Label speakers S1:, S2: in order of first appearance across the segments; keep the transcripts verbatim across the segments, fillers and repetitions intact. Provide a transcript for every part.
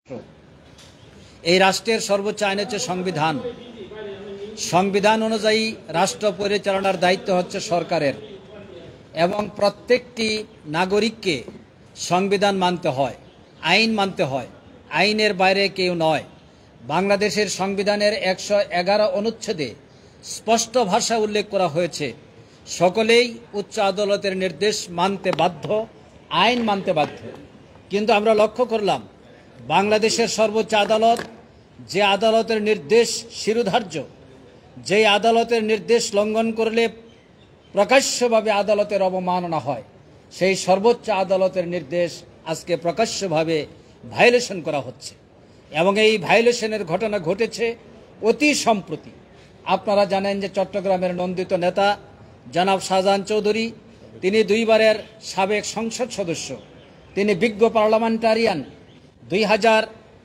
S1: এই রাষ্ট্রের সর্বোচ্চ আইন হচ্ছে সংবিধান। সংবিধান অনুযায়ী রাষ্ট্র পরিচালনার দায়িত্ব হচ্ছে সরকারের এবং প্রত্যেকটি নাগরিককে সংবিধান মানতে হয়, আইন মানতে হয়, আইনের বাইরে কেউ নয়। বাংলাদেশের সংবিধানের একশো এগারো অনুচ্ছেদে স্পষ্ট ভাষা উল্লেখ করা হয়েছে, সকলেই উচ্চ আদালতের নির্দেশ মানতে বাধ্য, আইন মানতে বাধ্য। কিন্তু আমরা লক্ষ্য করলাম বাংলাদেশের সর্বোচ্চ আদালত যে আদালতের নির্দেশ শিরোধার্য, যেই আদালতের নির্দেশ লঙ্ঘন করলে প্রকাশ্যভাবে আদালতের অবমাননা হয়, সেই সর্বোচ্চ আদালতের নির্দেশ আজকে প্রকাশ্যভাবে ভায়োলেশন করা হচ্ছে এবং এই ভায়োলেশনের ঘটনা ঘটেছে অতি সম্প্রতি। আপনারা জানেন যে চট্টগ্রামের নন্দিত নেতা জনাব শাহজাহান চৌধুরী, তিনি দুইবারের সাবেক সংসদ সদস্য, তিনি বিজ্ঞ পার্লামেন্টারিয়ান। দুই হাজার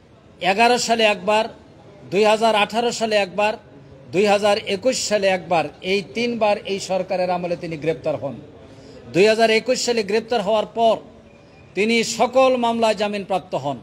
S1: এগারো সালে একবার, দুই হাজার আঠারো সালে একবার, দুই হাজার একুশ সালে একবার, এই তিনবার এই সরকারের আমলে তিনি গ্রেপ্তার হন। দুই হাজার একুশ সালে গ্রেপ্তার হওয়ার পর তিনি সকল মামলায় জামিনপ্রাপ্ত হন।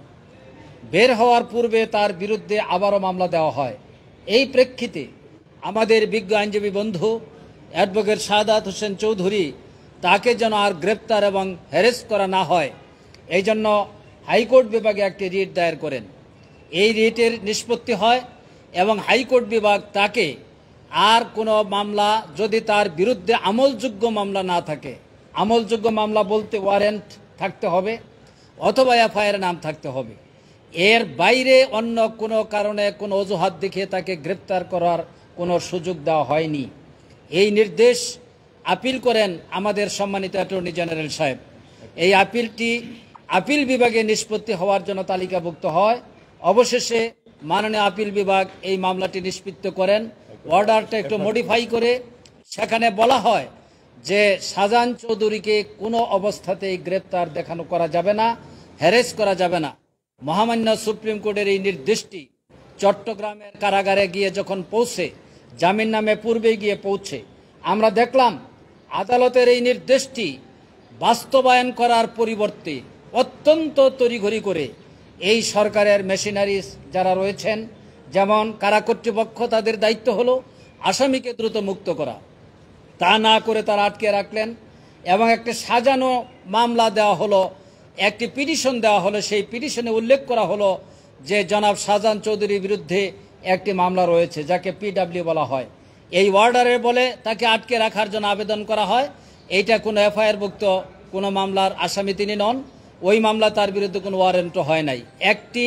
S1: বের হওয়ার পূর্বে তার বিরুদ্ধে আবারও মামলা দেওয়া হয়। এই প্রেক্ষিতে আমাদের বিজ্ঞ আইনজীবী বন্ধু অ্যাডভোকেট শাহাদাত হোসেন চৌধুরী, তাকে যেন আর গ্রেপ্তার এবং হ্যারেস করা না হয়, এই জন্য হাইকোর্ট বিভাগে একটি রিট দায়ের করেন। এই রিটের নিষ্পত্তি হয় এবং হাইকোর্ট বিভাগ তাকে আর কোনো মামলা, যদি তার বিরুদ্ধে আমলযোগ্য মামলা না থাকে, আমলযোগ্য মামলা বলতে ওয়ারেন্ট থাকতে হবে অথবা এফআইআর নাম থাকতে হবে, এর বাইরে অন্য কোনো কারণে কোনো অজুহাত দেখিয়ে তাকে গ্রেপ্তার করার কোনো সুযোগ দেওয়া হয়নি। এই নির্দেশ আপিল করেন আমাদের সম্মানিত অ্যাটর্নি জেনারেল সাহেব। এই আপিলটি আপিল বিভাগে নিষ্পত্তি হওয়ার জন্য তালিকাভুক্ত হয়। অবশেষে মাননীয় আপিল বিভাগ এই মামলাটি নিষ্পত্তি করেন, অর্ডারটা একটু মডিফাই করে সেখানে বলা হয় যে শাহজাহান চৌধুরীকে কোনো অবস্থাতেই গ্রেপ্তার দেখানো করা যাবে না, হ্যারেস করা যাবে না। মহামান্য সুপ্রিম কোর্টের এই নির্দেশটি চট্টগ্রামের কারাগারে গিয়ে যখন পৌঁছে, জামিন নামে পূর্বে গিয়ে পৌঁছে, আমরা দেখলাম আদালতের এই নির্দেশটি বাস্তবায়ন করার পরিবর্তে অত্যন্ত তড়িঘড়ি করে এই সরকারের মেশিনারিজ যারা রয়েছেন, যেমন কারা কর্তৃপক্ষ, তাদের দায়িত্ব হলো আসামিকে দ্রুত মুক্ত করা, তা না করে তারা আটকে রাখলেন এবং একটা সাজানো মামলা দেওয়া হলো, একটি পিটিশন দেওয়া হলো। সেই পিটিশনে উল্লেখ করা হলো যে জনাব শাহজাহান চৌধুরীর বিরুদ্ধে একটি মামলা রয়েছে, যাকে পিডাব্লিউ বলা হয়। এই অর্ডারে বলে তাকে আটকে রাখার জন্য আবেদন করা হয়। এইটা কোনো এফআইআরভুক্ত কোনো মামলার আসামি তিনি নন, ওই মামলা তার বিরুদ্ধে কোনো ওয়ারেন্টও হয় নাই। একটি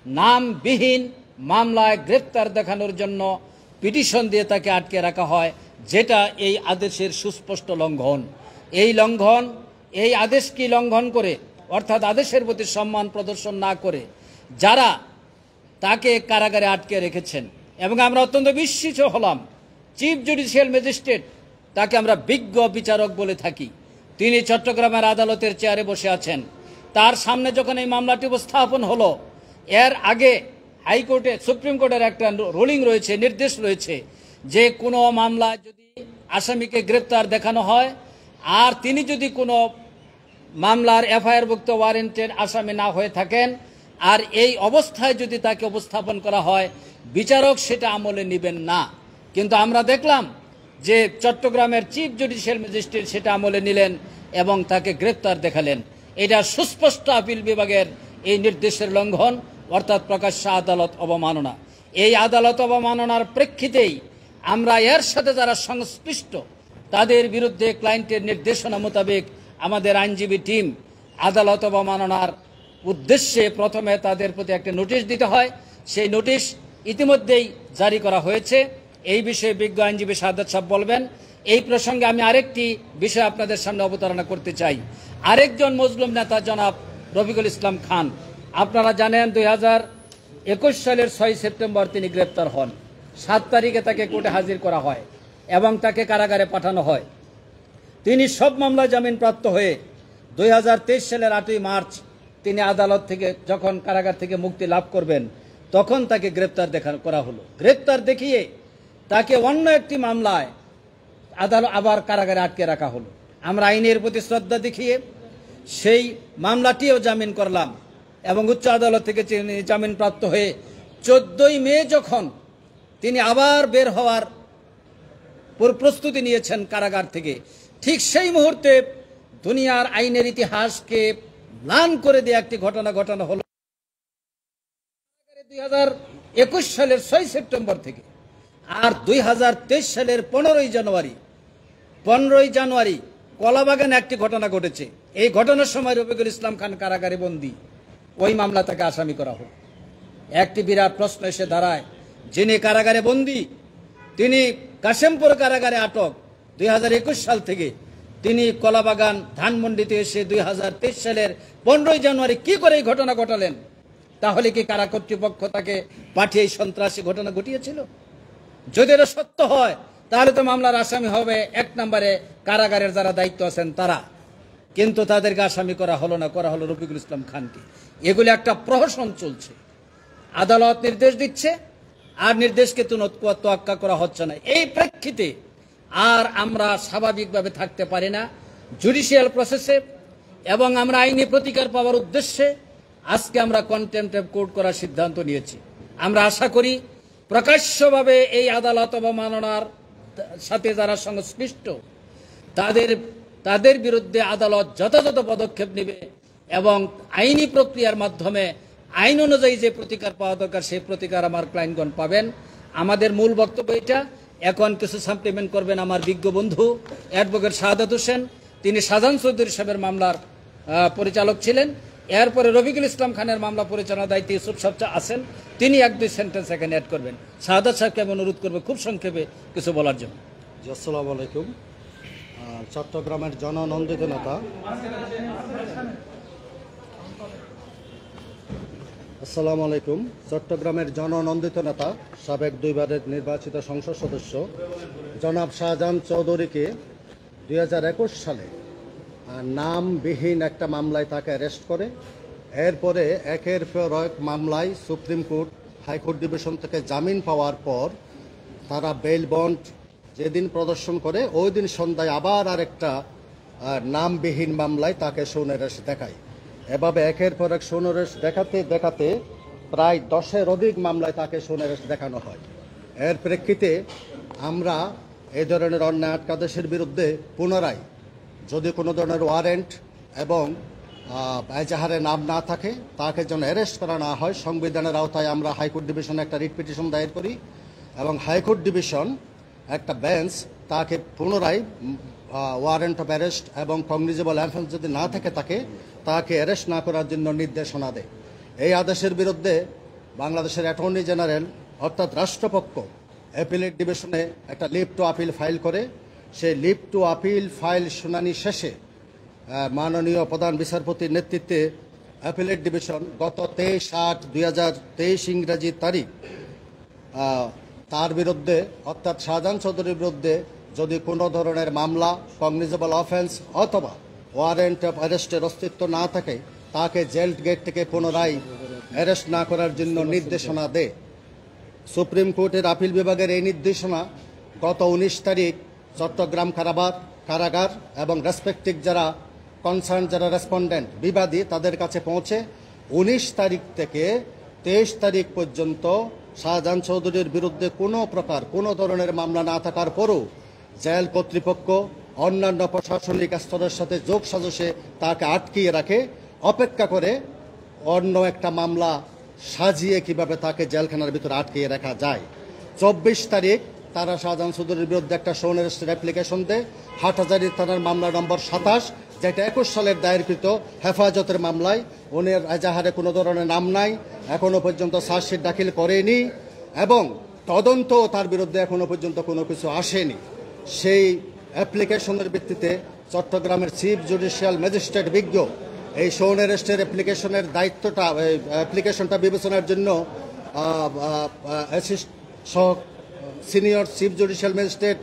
S1: নামবিহীন মামলায় গ্রেপ্তার দেখানোর জন্য পিটিশন দিয়ে তাকে আটকে রাখা হয়, যেটা এই আদেশের সুস্পষ্ট লঙ্ঘন। এই লঙ্ঘন, এই আদেশ কি লঙ্ঘন করে, অর্থাৎ আদেশের প্রতি সম্মান প্রদর্শন না করে যারা তাকে কারাগারে আটকে রেখেছেন, এবং আমরা অত্যন্ত বিস্মিত হলাম, চিফ জুডিশিয়াল ম্যাজিস্ট্রেট, তাকে আমরা বিজ্ঞ বিচারক বলে থাকি, তিনি চট্টগ্রামের আদালতের চেয়ারে বসে আছেন। তার সামনে যখন এই মামলাটি উপস্থাপন হলো, এর আগে হাইকোর্টে, সুপ্রিম কোর্টের একটা রুলিং রয়েছে, নির্দেশ রয়েছে যে কোনো মামলা যদি আসামিকে গ্রেপ্তার দেখানো হয় আর তিনি যদি কোনো মামলার এফআইআরভুক্ত ওয়ারেন্টের আসামি না হয়ে থাকেন, আর এই অবস্থায় যদি তাকে উপস্থাপন করা হয়, বিচারক সেটা আমলে নেবেন না। কিন্তু আমরা দেখলাম যে চট্টগ্রামের চিফ জুডিশিয়াল ম্যাজিস্ট্রেট সেটা আমলে নিলেন এবং তাকে গ্রেপ্তার দেখালেন। এটা সুস্পষ্ট আপিল বিভাগের এই নির্দেশের লঙ্ঘন, অর্থাৎ প্রকাশ্য আদালত অবমাননা। এই আদালত অবমাননার প্রেক্ষিতেই আমরা এর সাথে যারা সংশ্লিষ্ট তাদের বিরুদ্ধে ক্লায়েন্টের নির্দেশনা মোতাবেক আমাদের আইনজীবী টিম আদালত অবমাননার উদ্দেশ্যে প্রথমে তাদের প্রতি একটা নোটিশ দিতে হয়। সেই নোটিশ ইতিমধ্যেই জারি করা হয়েছে। এই বিষয়ে বিজ্ঞ আইনজীবী শাহাদাত সাহেব বলবেন। এই প্রসঙ্গে আমি আরেকটি বিষয় আপনাদের সামনে অবতারণা করতে চাই। আরেকজন মজলুম নেতা জনাব রফিকুল ইসলাম খান, আপনারা জানেন দুই হাজার একুশ সালের ছয় সেপ্টেম্বর তিনি গ্রেপ্তার হন। সাত তারিখে তাকে কোর্টে হাজির করা হয় এবং তাকে কারাগারে পাঠানো হয়। তিনি সব মামলায় জামিনপ্রাপ্ত হয়ে দুই হাজার তেইশ সালের আটই মার্চ তিনি আদালত থেকে যখন কারাগার থেকে মুক্তি লাভ করবেন, তখন তাকে গ্রেপ্তার দেখা করা হলো। গ্রেপ্তার দেখিয়ে তাকে অন্য একটি মামলায় আদালত আবার কারাগারে আটকে রাখা হলো। আমরা আইনের প্রতি শ্রদ্ধা দেখিয়ে সেই মামলাটিও জামিন করলাম। এবং উচ্চ আদালত থেকে জামিনপ্রাপ্ত হয়ে চোদ্দই মে যখন তিনি আবার বের হওয়ার প্রস্তুতি নিয়েছেন কারাগার থেকে, ঠিক সেই মুহূর্তে দুনিয়ার আইনের ইতিহাসকে ম্লান করে দিয়ে একটি ঘটনা ঘটানো হলো। দুই হাজার একুশ সালের ছয় সেপ্টেম্বর থেকে আর দুই হাজার তেইশ সালের পনেরোই জানুয়ারি পনেরোই জানুয়ারি কলাবাগানে একটি ঘটনা ঘটেছে। এই ঘটনার সময় রফিকুল ইসলাম খান কারাগারে বন্দী, ওই মামলা তাকে আসামি করা হলো। একটি বিরাট প্রশ্ন এসে দাঁড়ায়, যিনি কারাগারে বন্দী, তিনি কাশেমপুর কারাগারে আটক দুই হাজার একুশ সাল থেকে, তিনি কলাবাগান ধানমন্ডিতে এসে দুই হাজার তেইশ সালের পনেরোই জানুয়ারি কি করে এই ঘটনা ঘটালেন? তাহলে কি কারা কর্তৃপক্ষ তাকে পাঠিয়ে সন্ত্রাসী ঘটনা ঘটিয়েছিল? যদি এটা সত্য হয় তাহলে তো মামলার আসামি হবে এক নম্বরে কারাগারের যারা দায়িত্ব আছেন তারা, কিন্তু তাদেরকে আসামি করা হলো না, করা হলো রফিকুল ইসলাম খানকে। এগুলি একটা প্রহসন চলছে, আদালত নির্দেশ দিচ্ছে আর নির্দেশকে তোয়াক্কা করা হচ্ছে না। এই প্রেক্ষিতে আর আমরা স্বাভাবিকভাবে থাকতে পারি না জুডিশিয়াল প্রসেসে, এবং আমরা আইনি প্রতিকার পাওয়ার উদ্দেশ্যে আজকে আমরা কন্টেম্পট অফ কোর্ট করার সিদ্ধান্ত নিয়েছি। আমরা আশা করি প্রকাশ্যভাবে এই আদালত অবমাননার সাথে যারা সংশ্লিষ্ট তাদের তাদের বিরুদ্ধে আদালত যথাযথ পদক্ষেপ নেবে এবং আইনি প্রক্রিয়ার মাধ্যমে আইন অনুযায়ী যে প্রতিকার পাওয়া দরকার সেই প্রতিকার আমার ক্লায়েন্টগণ পাবেন। আমাদের মূল বক্তব্য এটা। এখন কিছু সাপ্লিমেন্ট করবেন আমার বিজ্ঞ বন্ধু অ্যাডভোকেট শাহাদাত হোসেন, তিনি শাহজাহান চৌধুরী সাহেবের মামলার পরিচালক ছিলেন। এরপরে রফিকুল ইসলাম খানের মামলা পরিচালনার দায়িত্বে ইউসুফ সাহেব আছেন, তিনি এক দুই সেন্টেন্স এখানে অ্যাড করবেন। শাহাদাত সাহেবকে আমি অনুরোধ করবো খুব সংক্ষেপে কিছু বলার জন্য।
S2: আসসালামু আলাইকুম। চট্টগ্রামের জননন্দিত নেতা আসসালামু আলাইকুম চট্টগ্রামের জননন্দিত নেতা সাবেক দুইবারের নির্বাচিত সংসদ সদস্য জনাব শাহজাহান চৌধুরীকে দুই হাজার একুশ সালে নামবিহীন একটা মামলায় তাকে অ্যারেস্ট করে, এরপরে একের পর এক মামলায় সুপ্রিম কোর্ট, হাইকোর্ট ডিভিশন থেকে জামিন পাওয়ার পর তারা বেল বন্ড যেদিন প্রদর্শন করে ওই দিন সন্ধ্যায় আবার আরেকটা নামবিহীন মামলায় তাকে সৌনেরেশ দেখায়। এভাবে একের পর এক সৌনেরেশ দেখাতে দেখাতে প্রায় দশের অধিক মামলায় তাকে সৌনেরেশ দেখানো হয়। এর প্রেক্ষিতে আমরা এই ধরনের অন্যায় আটকাদেশের বিরুদ্ধে পুনরায় যদি কোনো ধরনের ওয়ারেন্ট এবং এজাহারে নাম না থাকে তাকে যেন অ্যারেস্ট করা না হয়, সংবিধানের আওতায় আমরা হাইকোর্ট ডিভিশনে একটা রিট পিটিশন দায়ের করি এবং হাইকোর্ট ডিভিশন একটা বেঞ্চ তাকে পুনরায় ওয়ারেন্ট অফ অ্যারেস্ট এবং কগনিজেবল অফেন্স যদি না থাকে তাকে তাকে অ্যারেস্ট না করার জন্য নির্দেশনা দেয়। এই আদেশের বিরুদ্ধে বাংলাদেশের অ্যাটর্নি জেনারেল অর্থাৎ রাষ্ট্রপক্ষ অ্যাপিলেট ডিভিশনে একটা লিভ টু আপিল ফাইল করে। সেই লিভ টু আপিল ফাইল শুনানি শেষে মাননীয় প্রধান বিচারপতির নেতৃত্বে অ্যাপিলেট ডিভিশন গত তেইশ আট দুই হাজার তেইশ ইংরেজি তারিখ তার বিরুদ্ধে অর্থাৎ শাহজাহান চৌধুরীর বিরুদ্ধে যদি কোনো ধরনের মামলা, কগনিজেবল অফেন্স অথবা ওয়ারেন্ট অফ অ্যারেস্টের অস্তিত্ব না থাকে তাকে জেল গেট থেকে পুনরায় অ্যারেস্ট না করার জন্য নির্দেশনা দেয়। সুপ্রিম কোর্টের আপিল বিভাগের এই নির্দেশনা গত উনিশ তারিখ চট্টগ্রাম কারাবার কারাগার এবং রেসপেক্টিভ যারা কনসার্ন যারা রেসপন্ডেন্ট বিবাদী তাদের কাছে পৌঁছে উনিশ তারিখ থেকে তেইশ তারিখ পর্যন্ত শাহজাহান চৌধুরীর বিরুদ্ধে কোনো প্রকার কোনো ধরনের মামলা না থাকার পরও জেল কর্তৃপক্ষ অন্যান্য প্রশাসনিক স্তরের সাথে যোগ সাজসে তাকে আটকিয়ে রাখে, অপেক্ষা করে অন্য একটা মামলা সাজিয়ে কিভাবে তাকে জেলখানার ভিতরে আটকিয়ে রাখা যায়। চব্বিশ তারিখ তারা শাহজাহান চৌধুরীর বিরুদ্ধে একটা শোন অ্যারেস্টের অ্যাপ্লিকেশন দেয় হাটহাজারী থানার মামলা নম্বর সাতাশ, যেটা একুশ সালের দায়েরকৃত হেফাজতের মামলায়। উনির এজাহারে কোনো ধরনের নাম নাই, এখনো পর্যন্ত চার্জশিট দাখিল করেনি এবং তদন্ত তার বিরুদ্ধে এখনো পর্যন্ত কোনো কিছু আসেনি। সেই অ্যাপ্লিকেশনের ভিত্তিতে চট্টগ্রামের চিফ জুডিশিয়াল ম্যাজিস্ট্রেট বিজ্ঞ এই শোন অ্যারেস্টের অ্যাপ্লিকেশনের দায়িত্বটা অ্যাপ্লিকেশনটা বিবেচনার জন্য সহ senior chief judicial magistrate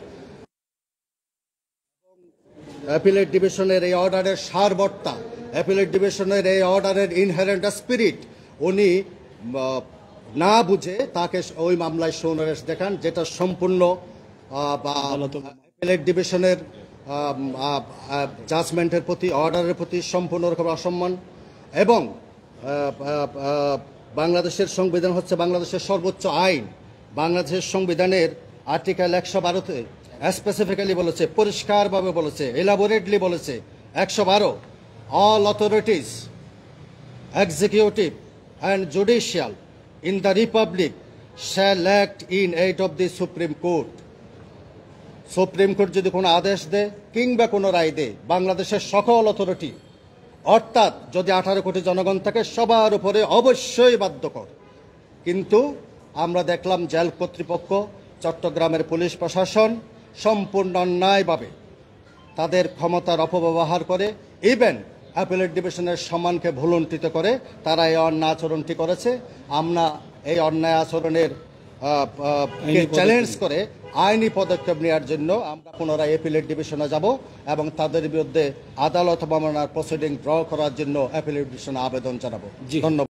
S2: appellate ডিভিশনের এই অর্ডারের সারবর্তা, অ্যাপিলেট ডিভিশনের এই অর্ডারের ইনহেরেন্ট স্পিরিট উনি না বুঝে তাকে ওই মামলায় শোন অ্যারেস্ট দেখান, যেটা সম্পূর্ণ অ্যাপিলেট ডিভিশনের জাজমেন্টের প্রতি অর্ডারের প্রতি সম্পূর্ণ রকম অসম্মান এবং বাংলাদেশের সংবিধান হচ্ছে বাংলাদেশের সর্বোচ্চ আইন। বাংলাদেশের সংবিধানের আর্টিকেল একশো বারোতে স্পেসিফিক্যালি বলেছে, পরিষ্কারভাবে বলেছে, এলাবোরেটলি বলেছে, একশো বারো all authorities executive and judicial in the republic shall act in aid of the supreme court. Supreme court যদি কোনো আদেশ দেয় কিংবা কোনো রায় দেয়, বাংলাদেশের সকল অথরিটি অর্থাৎ যদি আঠারো কোটি জনগণ থাকে সবার উপরে অবশ্যই বাধ্যকর। কিন্তু আমরা দেখলাম জেল কর্তৃপক্ষ, চট্টগ্রামের পুলিশ প্রশাসন সম্পূর্ণ অন্যায়ভাবে তাদের ক্ষমতার অপব্যবহার করে, ইভেন অ্যাপিলেট ডিভিশনের সম্মানকে ভুলুণ্ঠিত করে তারা এই অন্যায় আচরণটি করেছে। আমরা এই অন্যায় আচরণের চ্যালেঞ্জ করে আইনি পদক্ষেপ নেওয়ার জন্য আমরা পুনরায় অ্যাপিলেট ডিভিশনে যাব এবং তাদের বিরুদ্ধে আদালত মামলার প্রসিডিং ড্র করার জন্য অ্যাপিলেট ডিভিশনে আবেদন জানাবো। ধন্যবাদ।